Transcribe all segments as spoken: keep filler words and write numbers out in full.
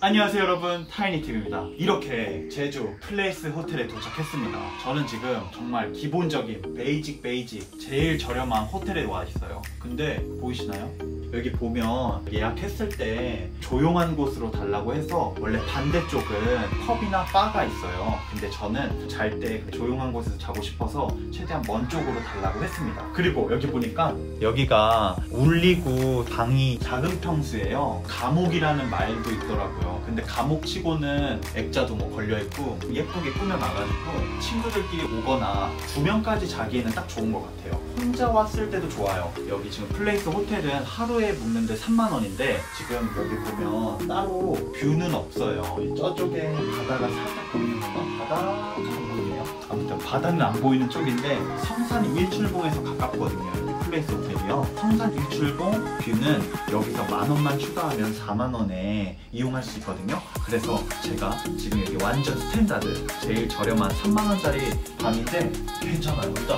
안녕하세요 여러분, 타이니팀입니다. 이렇게 제주 플레이스 호텔에 도착했습니다. 저는 지금 정말 기본적인 베이직 베이직 제일 저렴한 호텔에 와 있어요. 근데 보이시나요? 여기 보면 예약했을 때 조용한 곳으로 달라고 해서 원래 반대쪽은 펍이나 바가 있어요. 근데 저는 잘 때 조용한 곳에서 자고 싶어서 최대한 먼 쪽으로 달라고 했습니다. 그리고 여기 보니까 여기가 울리고 방이 작은 평수예요. 감옥이라는 말도 있더라고요. 근데 감옥치고는 액자도 뭐 걸려있고 예쁘게 꾸며놔가지고 친구들끼리 오거나 두 명까지 자기에는 딱 좋은 것 같아요. 혼자 왔을 때도 좋아요. 여기 지금 플레이스 호텔은 하루에 묵는데 삼만 원인데 지금 여기 보면 따로 뷰는 없어요. 저쪽에 바다가 살짝 보이는 건가? 바다가 안 보이네요. 아무튼 바다는 안 보이는 쪽인데 성산 일출봉에서 가깝거든요. 여기 플레이스 호텔이요. 성산 일출봉 뷰는 여기서 만 원만 추가하면 사만 원에 이용할 수 있거든요. 그래서 제가 지금 여기 완전 스탠다드 제일 저렴한 삼만 원짜리 방인데 괜찮아요. 일단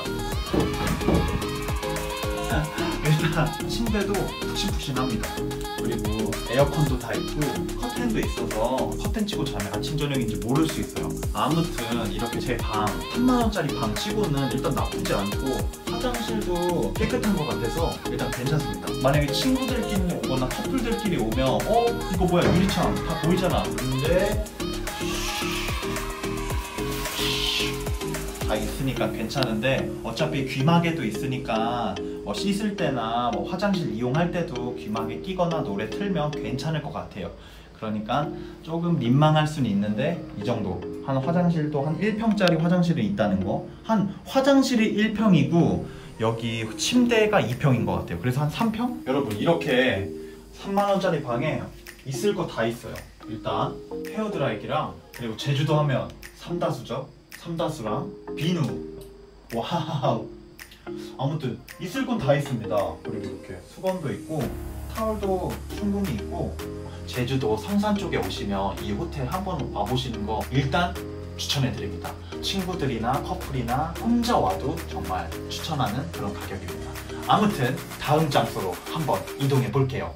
일단 침대도 푹신푹신합니다. 그리고 에어컨도 다 있고 커튼도 있어서 커튼 치고 자면 아침 저녁인지 모를 수 있어요. 아무튼 이렇게 제 방 삼만 원짜리 방 치고는 일단 나쁘지 않고 화장실도 깨끗한 것 같아서 일단 괜찮습니다. 만약에 친구들끼리 오거나 커플들끼리 오면 어? 이거 뭐야 유리창 다 보이잖아. 근데 다 있으니까 괜찮은데 어차피 귀마개도 있으니까 뭐 씻을 때나 뭐 화장실 이용할 때도 귀마개 끼거나 노래 틀면 괜찮을 것 같아요. 그러니까 조금 민망할 수는 있는데 이 정도. 한 화장실도 한 일 평짜리 화장실이 있다는 거. 한 화장실이 일 평이고 여기 침대가 이 평인 것 같아요. 그래서 한 삼 평? 여러분 이렇게 삼만 원짜리 방에 있을 거 다 있어요. 일단 헤어드라이기랑 그리고 제주도 하면 삼다수죠. 삼다수랑 비누. 와우. 아무튼 있을 건 다 있습니다. 그리고 이렇게 수건도 있고 타월도 충분히 있고 제주도 성산 쪽에 오시면 이 호텔 한번 와보시는 거 일단 추천해드립니다. 친구들이나 커플이나 혼자 와도 정말 추천하는 그런 가격입니다. 아무튼 다음 장소로 한번 이동해 볼게요.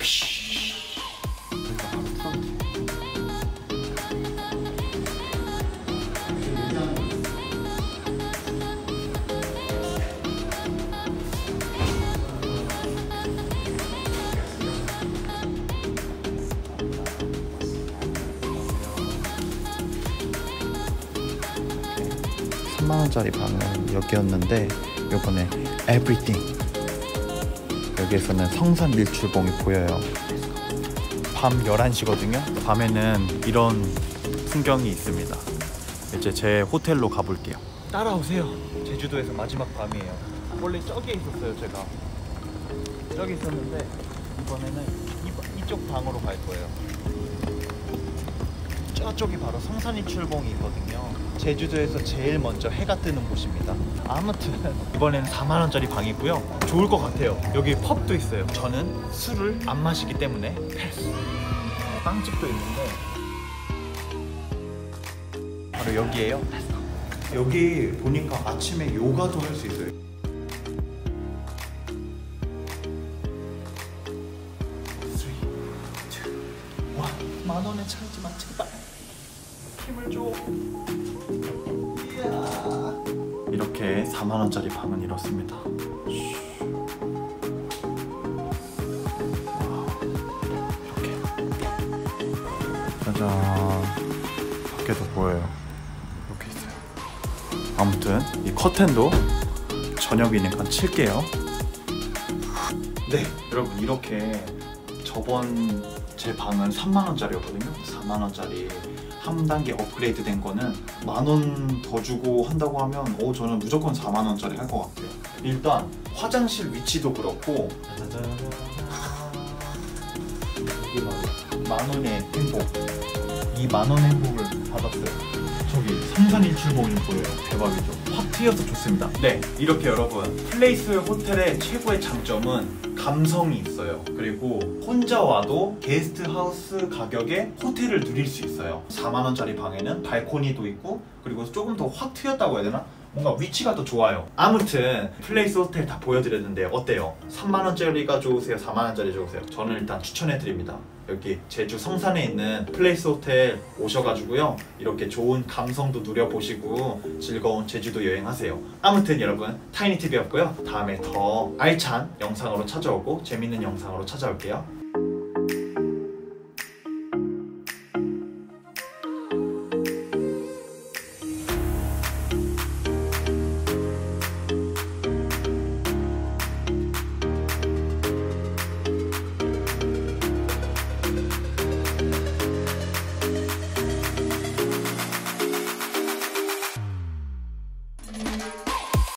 삼만 원짜리 방은 여기였는데 요번에 Everything 여기에서는 성산 일출봉이 보여요. 밤 열한 시거든요 밤에는 이런 풍경이 있습니다. 이제 제 호텔로 가볼게요. 따라오세요. 제주도에서 마지막 밤이에요. 원래 저기에 있었어요. 제가 저기 있었는데 이번에는 이, 이쪽 방으로 갈 거예요. 저쪽이 바로 성산 일출봉이 있거든요. 제주도에서 제일 먼저 해가 뜨는 곳입니다. 아무튼 이번엔 사만 원짜리 방이고요. 좋을 것 같아요. 여기 펍도 있어요. 저는 술을 안 마시기 때문에 패스. 빵집도 있는데 바로 여기에요. 여기 보니까 아침에 요가도 할 수 있어요. 와, 만 원에 차이지만 제발 힘을 줘. 이야. 이렇게 사만 원짜리 방은 이렇습니다. 이렇게 짜잔. 밖에도 보여요. 이렇게 있어요. 아무튼 이 커튼도 저녁이니까 칠게요. 네 여러분 이렇게 저번 제 방은 삼만 원짜리였거든요. 사만 원짜리 한 단계 업그레이드 된 거는 만 원 더 주고 한다고 하면 오, 저는 무조건 사만 원짜리 할 것 같아요. 일단 화장실 위치도 그렇고 이게 바로 만 원의 행복. 이 만 원의 행복을 받았어요. 저기 성산 일출봉이 보여요. 대박이죠. 확 트여서 좋습니다. 네 이렇게 여러분 플레이스 호텔의 최고의 장점은 감성이 있어요. 그리고 혼자 와도 게스트하우스 가격에 호텔을 누릴 수 있어요. 사만 원짜리 방에는 발코니도 있고 그리고 조금 더 확 트였다고 해야 되나? 뭔가 위치가 더 좋아요. 아무튼 플레이스 호텔 다 보여드렸는데 어때요? 삼만 원짜리가 좋으세요? 사만 원짜리 좋으세요? 저는 일단 추천해드립니다. 여기 제주 성산에 있는 플레이스 호텔 오셔가지고요, 이렇게 좋은 감성도 누려보시고 즐거운 제주도 여행하세요. 아무튼 여러분, 타이니티비였고요. 다음에 더 알찬 영상으로 찾아오고 재밌는 영상으로 찾아올게요.